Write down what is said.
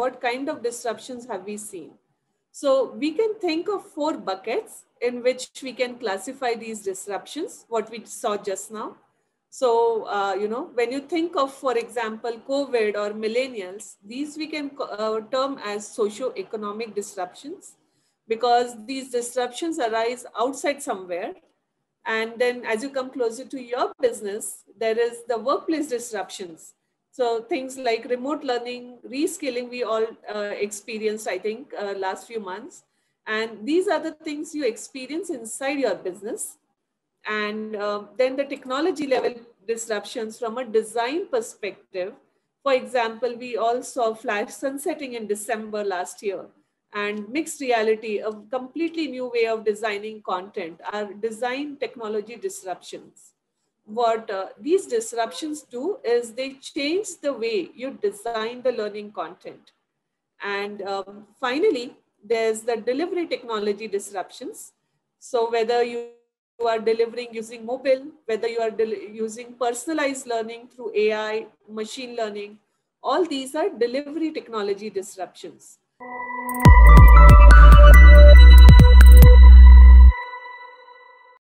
what kind of disruptions have we seen? So we can think of 4 buckets in which we can classify these disruptions, what we saw just now. So, when you think of, for example, COVID or millennials, these we can term as socio-economic disruptions, because these disruptions arise outside somewhere. And then as you come closer to your business, there is the workplace disruptions. So things like remote learning, reskilling, we all experienced, I think, last few months. And these are the things you experience inside your business. And then the technology level disruptions from a design perspective. For example, we all saw Flash sunsetting in December last year, and mixed reality, a completely new way of designing content, are design technology disruptions. What these disruptions do is they change the way you design the learning content. And finally, there's the delivery technology disruptions. So whether you are delivering using mobile, whether you are using personalized learning through AI, machine learning, all these are delivery technology disruptions.